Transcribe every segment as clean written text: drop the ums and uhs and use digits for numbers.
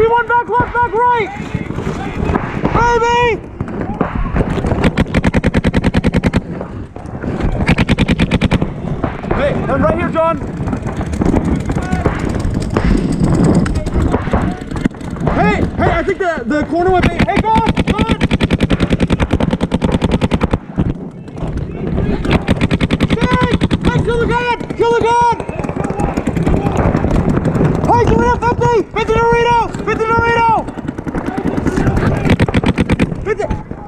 P1 back left, back right. Baby. Hey, I'm right here, John. Hey, I think the corner went bait. Hey, go on. Hey, kill the gun. Hey, give me a 50. 50 Dorito. 50 Dorito. 50.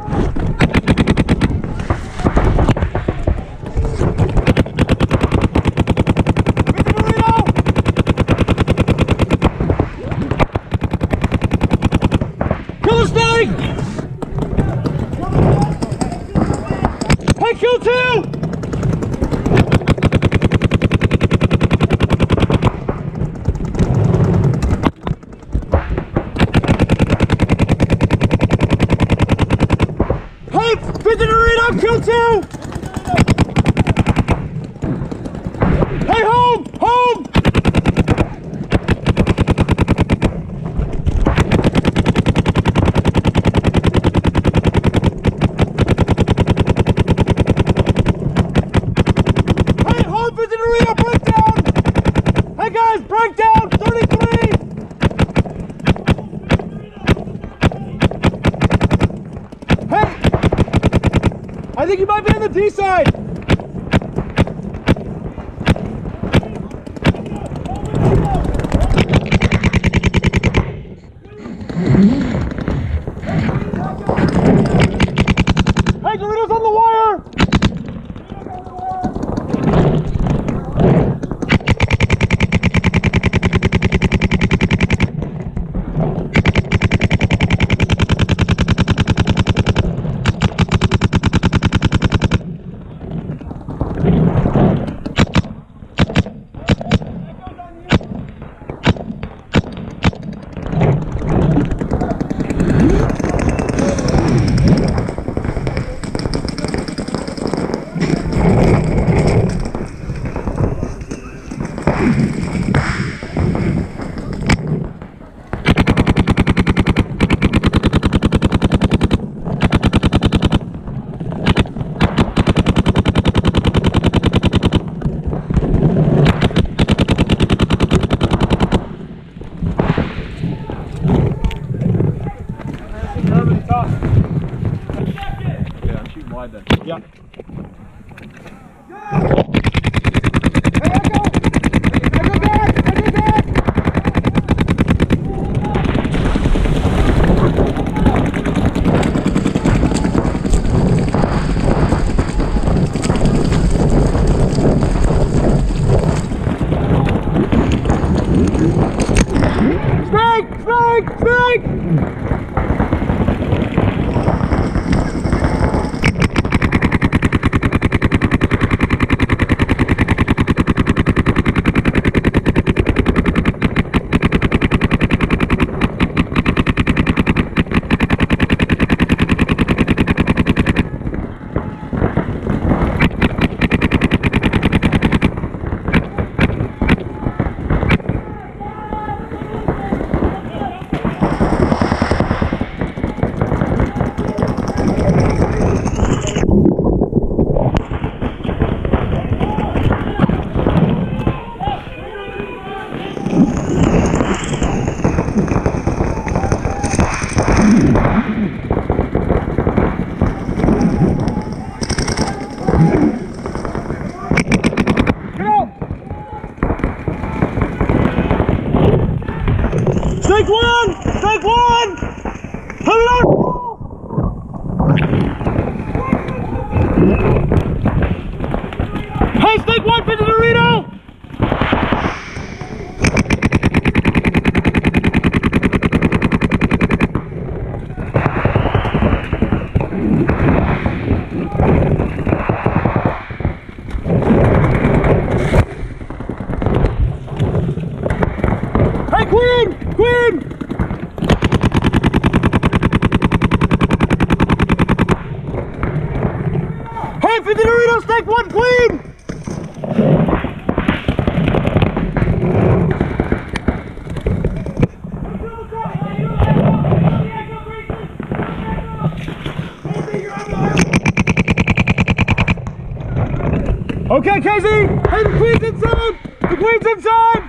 Hey, kill 2! Hey, 50 Dorito, kill 2! Hey, home! Breakdown! Hey guys, breakdown! 33! Hey! I think you might be on the D side! Hey, Dorito's on the wire! Yeah, I'm shooting wide then. Yeah. Snake! Take one! Hold on! Hey, stake one, 50 Dorito! Hey, Queen! Okay, Casey! Hey, the queen's inside! The queen's inside!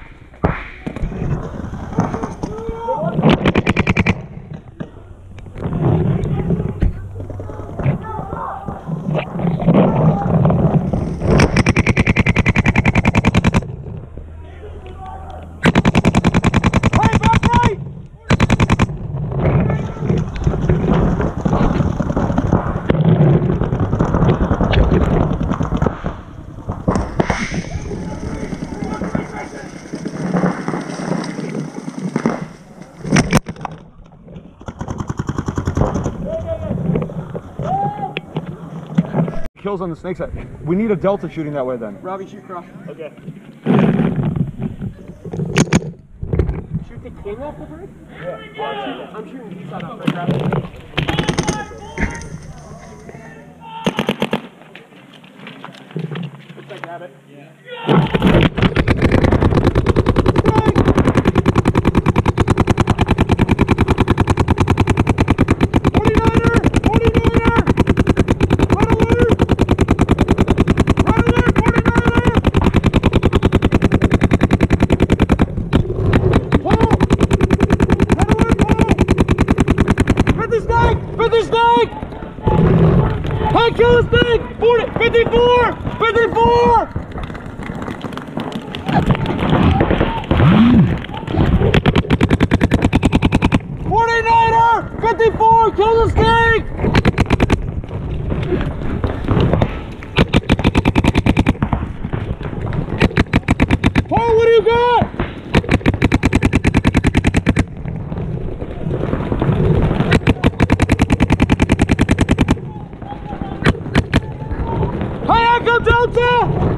Hey, back right! Kills on the snake side. We need a delta shooting that way then. Robbie, shoot cross. Okay. Shoot the king off the bridge? Yeah. I'm shooting east side up. Grab it. Looks like grab it. Yeah. Hey, kill this thing! 40, 54! 54! '49er! 54! Kill the snake! Paul, what do you got? Delta!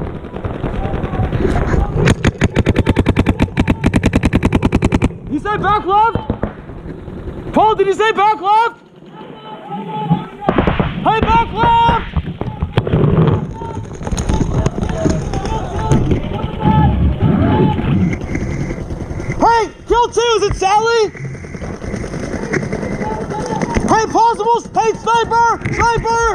You say back left? Paul, did you say back left? Hey, back left! Hey, kill two, is it Sally? Hey, possible, hey, sniper, sniper!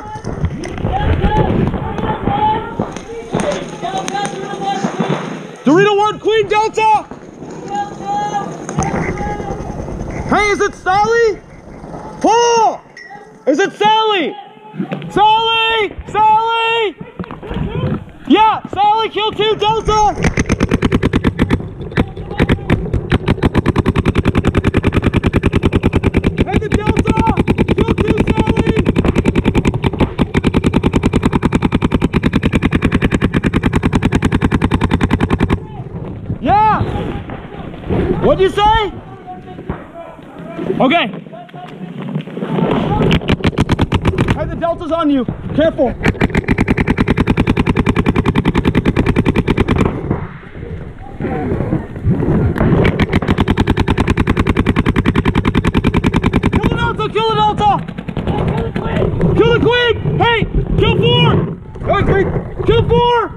Dorito 1, Queen Delta! Hey, is it Sally? Paul! Is it Sally? Sally! Sally! Yeah, Sally, kill 2 Delta! Hey, the Delta! Kill 2 Sally! Yeah! What'd you say? Okay. Hey, the Delta's on you. Careful. Kill the Delta! Kill the Delta! Kill the Queen! Hey! Kill 4! Hey, Queen! Kill 4!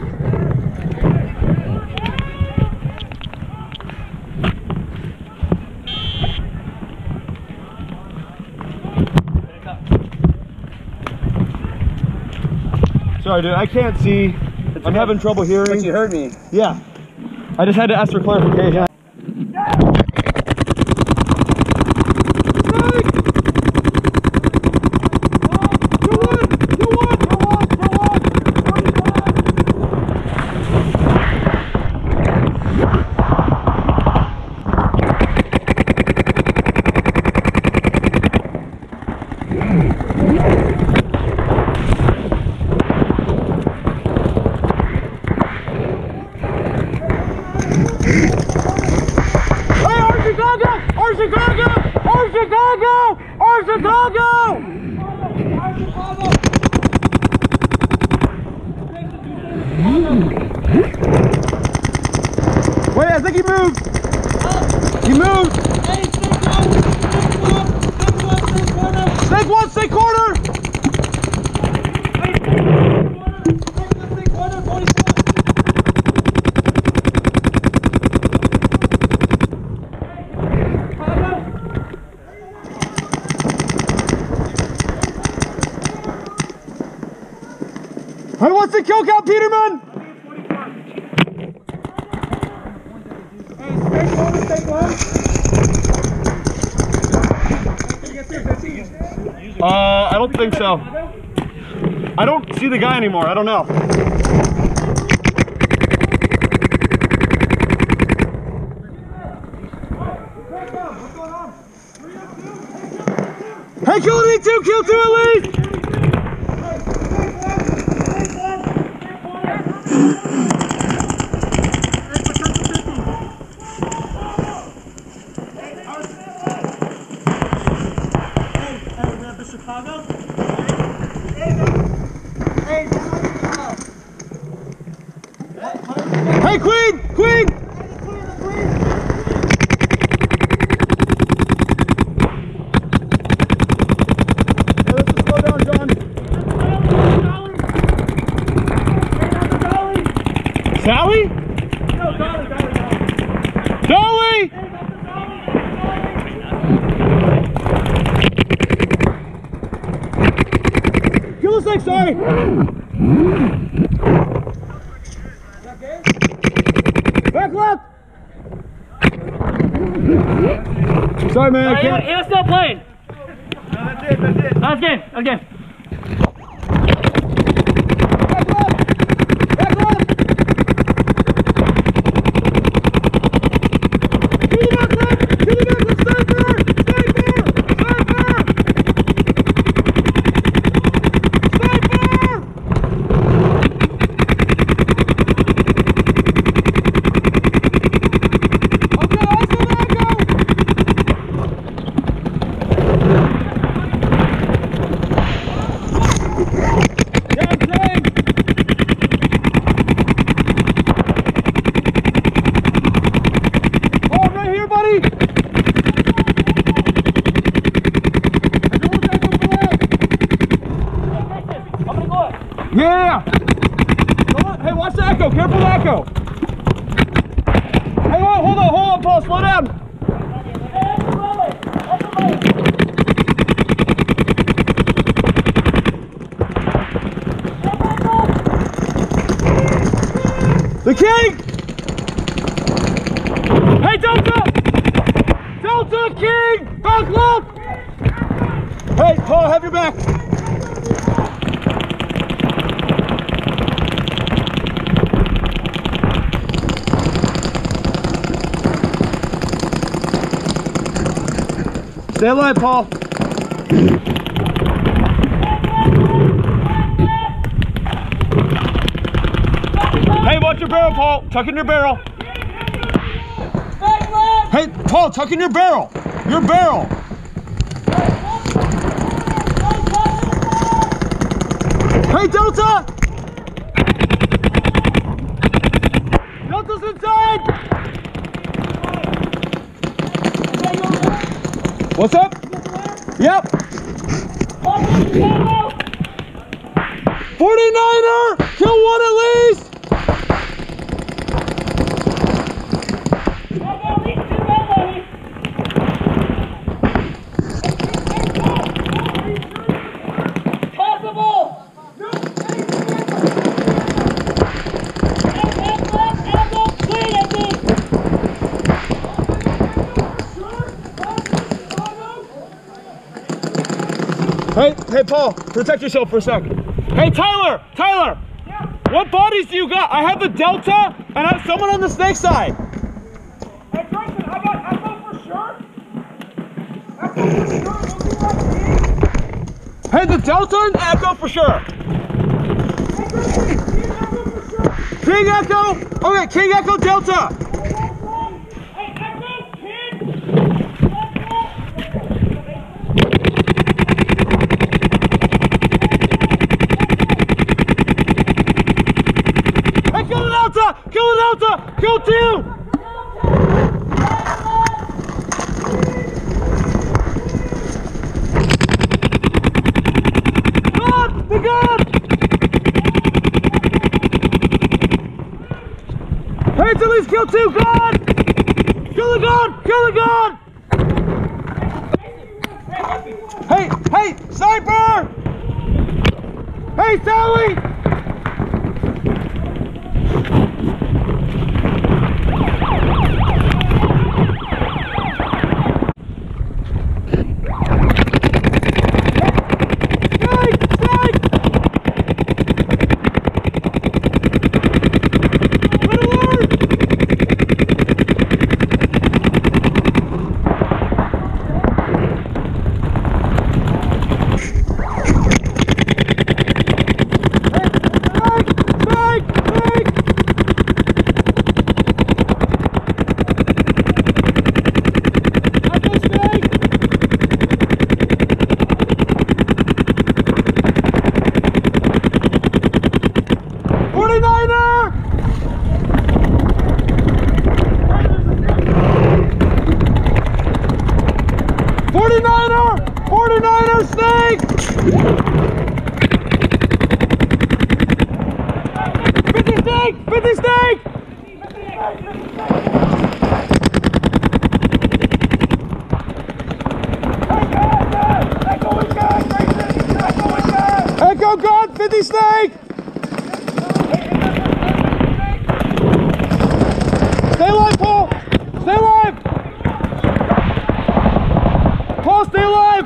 Sorry, dude, I can't see. I'm having trouble hearing. But you heard me. Yeah. I just had to ask for clarification. Chicago! Wait, I think he moved. He moved. Snake one, snake corner. Who wants to kill Cap up, Peterman! I don't think so. I don't see the guy anymore. I don't know. Hey, kill me two, kill two at least! Hey, Queen! Queen! Hey, let's just slow down, John. Sally? No, Dolly. Dolly! Kill us next, sorry! Back left! Sorry, man. I can't. He was still playing. No, that's it. That's game. That's game. Back left! Back left! To the back left! To the back left! Sniper! Yeah! Hey, watch the echo. Careful the echo. Hey, hold on, Paul. Slow down. The king! Hey, Delta! Delta King! Back left! Hey, Paul, have your back. Stay alive, Paul. Hey, watch your barrel, Paul. Tuck in your barrel. Hey, Paul, tuck in your barrel. Your barrel. Hey, Delta! Delta's inside! What's up? Yep. 49er! Kill one at least! Hey, Paul, protect yourself for a sec. Hey, Tyler! Yeah. What bodies do you got? I have the Delta and I have someone on the snake side. Hey, Preston, how about for sure? Hey, the Delta and Echo for sure. King Echo! Okay, King Echo Delta! Hey, Echo, King! Hey, kill the Delta! Kill the Delta! Kill two! God! The God! Hey, at least kill two! God! Kill the God! Kill the God! Hey, sniper! Hey, Sally! snake! Echo gun, 50 snake! Stay alive, Paul! Stay alive! Paul, stay alive!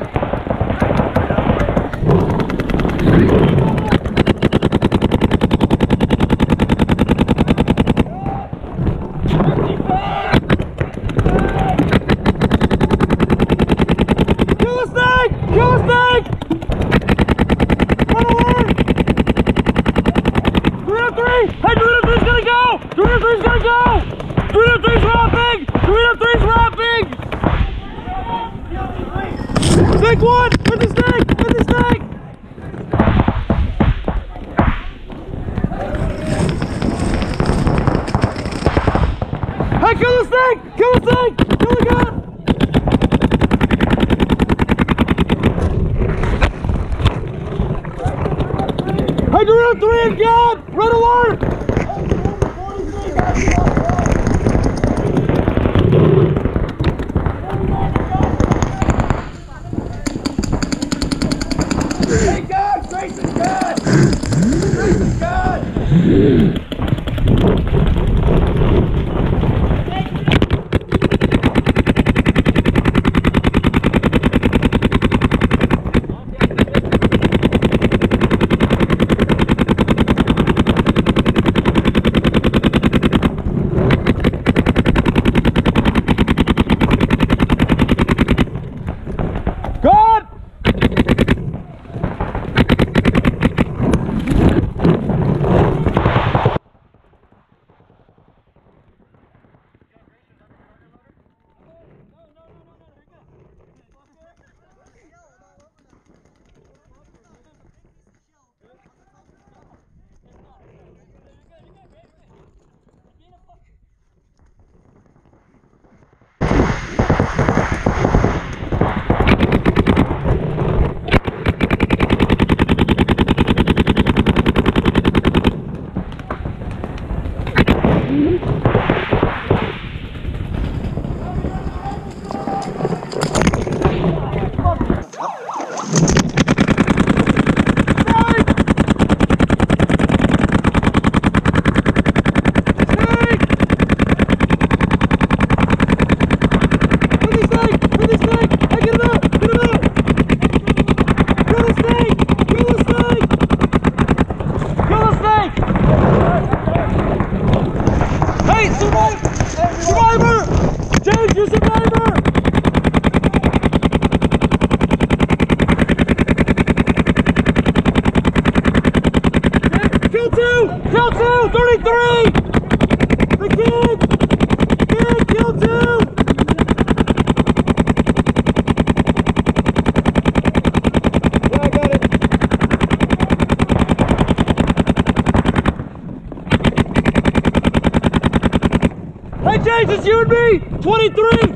Kill the snake! Kill the snake! Run away! 303! Hey, 303's gonna go! 303's gonna go! 303's wrapping! 303's wrapping! Snake one! Hit the snake! Hit the snake! Hey, kill the snake! Kill the snake! Kill the gun! Hey, 303 and gun! Red alert! Thank God! Grace is God! Grace is God! God! Kill two! 33! The kid! Kid, kill two! Yeah, I got it. Hey, James, it's you and me! 23!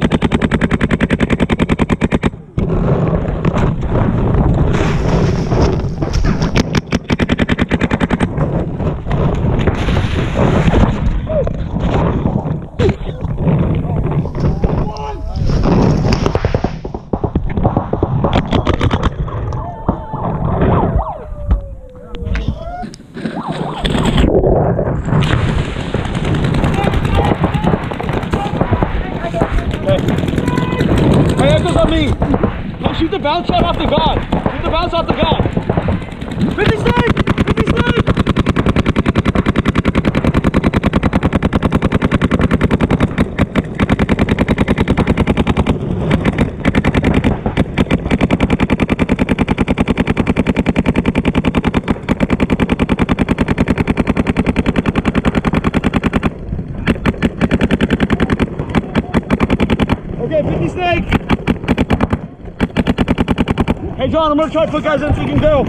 Hey, echoes on me. Hey, shoot the bounce shot off the gun. Shoot the bounce off the gun. 50 snake! 50 snake! Okay, 50 snake! Hey John, I'm gonna try to put guys in so you can go.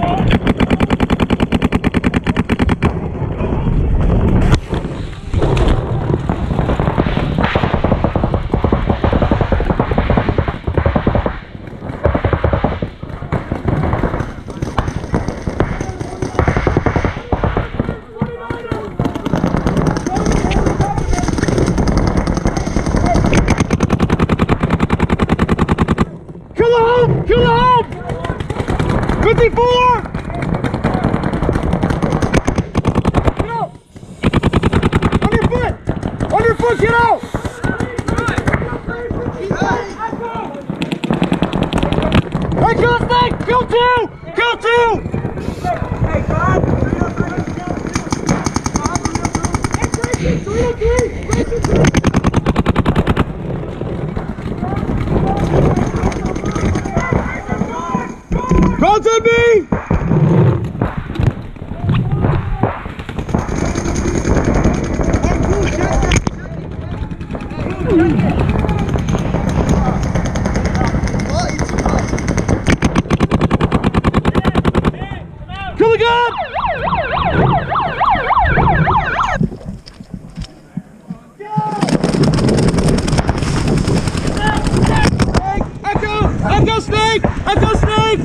54! Get out! On your foot, get out! Hey, kill this thing! Kill two! Kill two! Hey, God! Go to me! Kill the gun! Echo snake! Echo snake!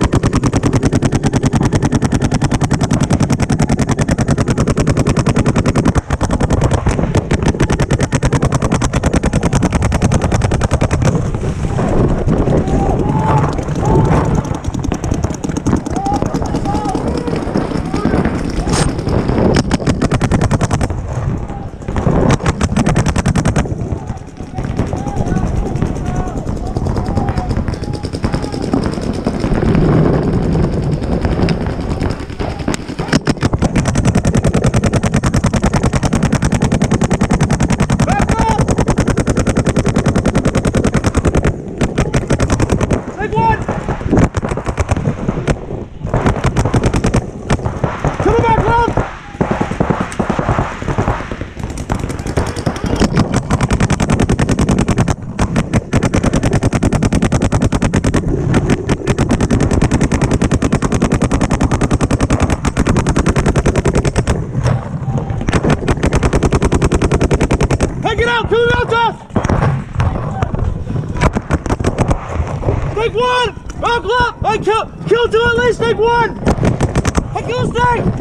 Snake one! Buckle up! I kill two at least, snake one! I kill a snake!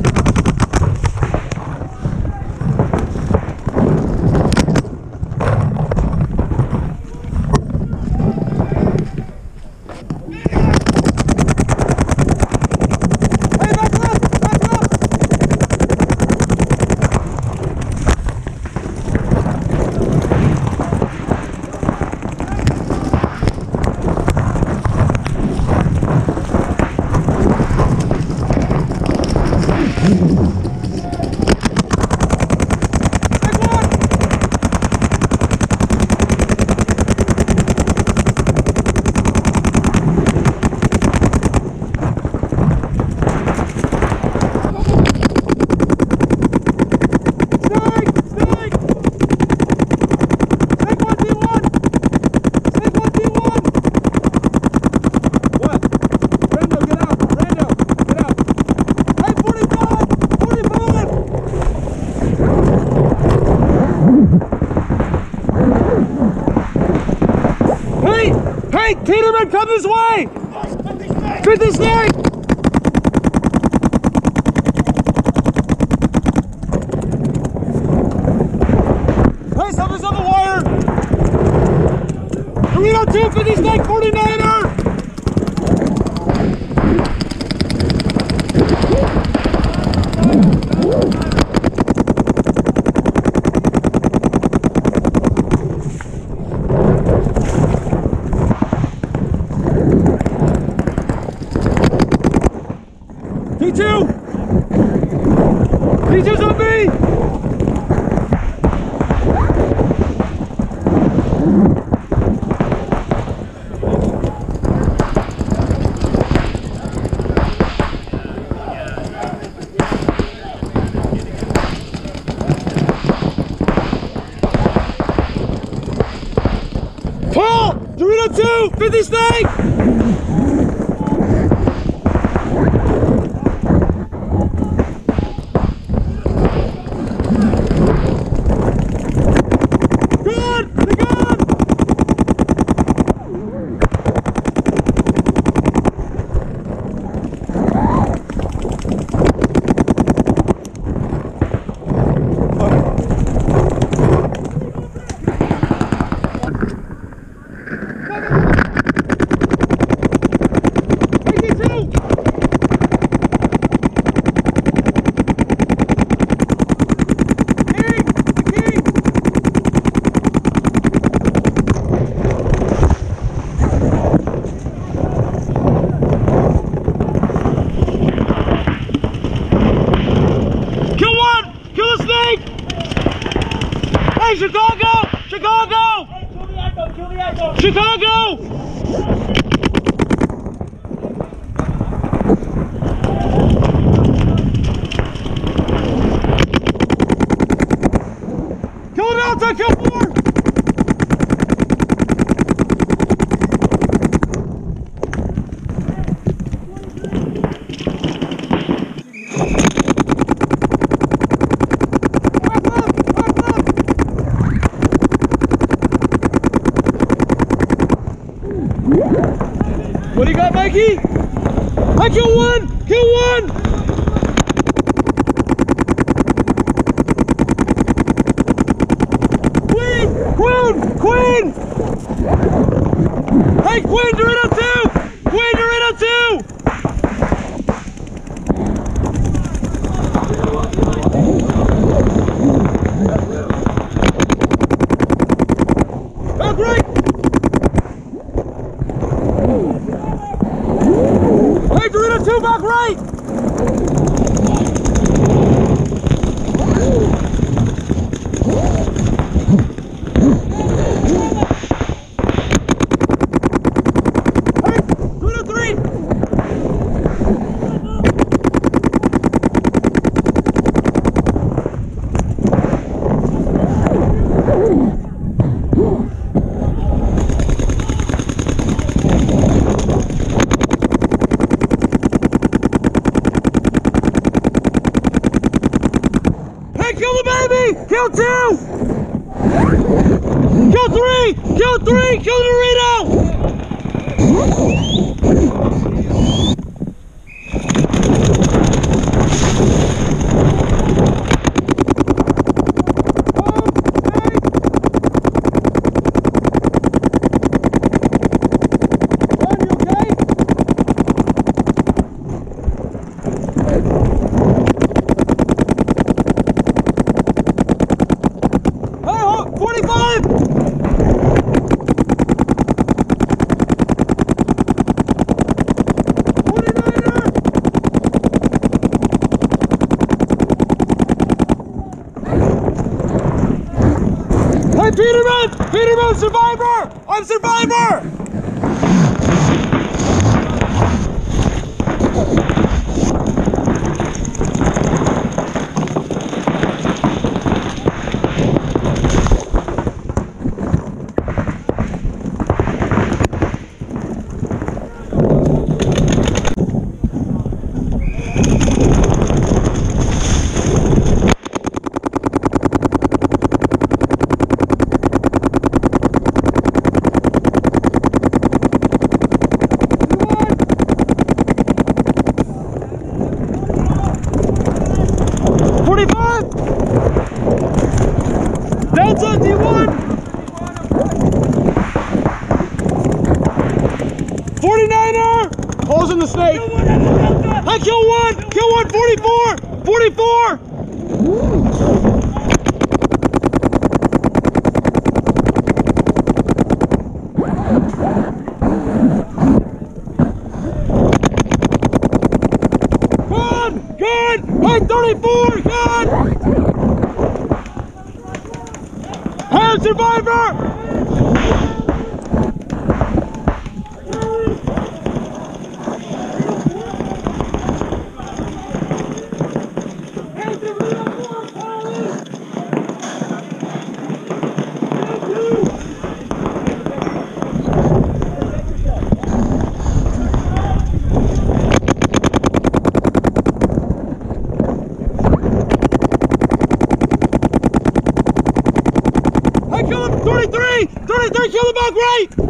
Hey, Peterman, come this way! 50 snake! Hey, something's on the wire! Torino 2, 50 snake, 49er! T2! T2's on me! Paul! Dorito 2! 50 snake! Hey, Chicago! Chicago! Chicago! Kill him outside, kill 4! What do you got, Mikey? I kill 1! Kill 1! Queen! Hey, Queen, you're in on 2! Queen, you're in on 2! Back right! Hey, you're in on 2, back right! Kill the baby! Kill 2! Kill 3! Kill 3! Kill the Dorito! Hey, Peterman! Peterman, survivor! I'm survivor! Delta D1! 49er! Holes in the snake! I kill 1! Kill 1! 44! 44! Good! Hey, 34! Good! Hey, survivor! Hey, kill him! 33! 33, kill him back right!